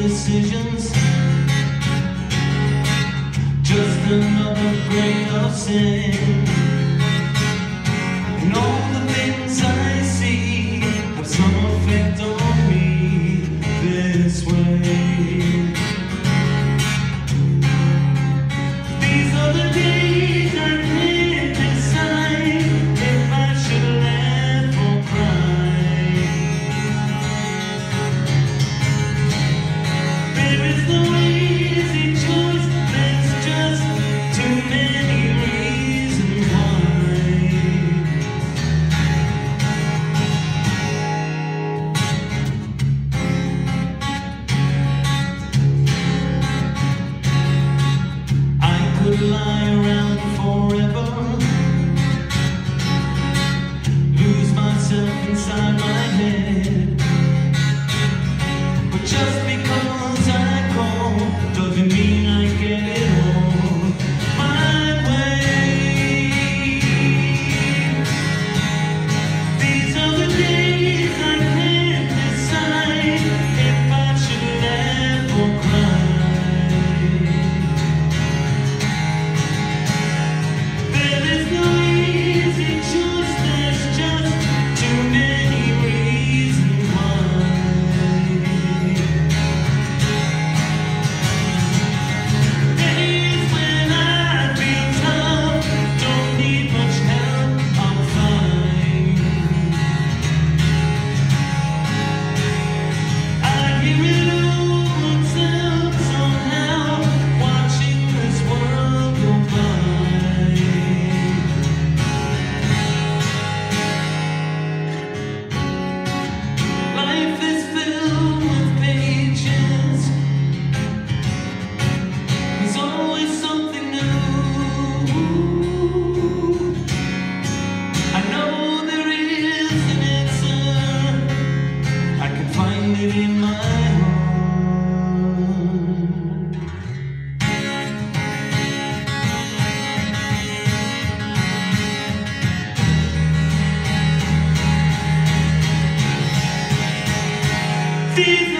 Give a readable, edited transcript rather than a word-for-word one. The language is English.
decisions, just another grain of sin. And all the things I see have some effect on me this way. These are the days I can't decide if I should laugh or cry. There is no easy choice, there's just too many reasons why. I could lie around forever, lose myself inside my head, but just because I call doesn't mean I get it all my way. These are the days I can't decide if I should laugh or cry. There is no easy choice, there's just too many reasons why. Days when I feel tough, don't need much help, I'm fine. I hear it all myself somehow, watching this world go by. Life is filled with pages, there's always something new. I know there is an answer, I can find it in my heart. These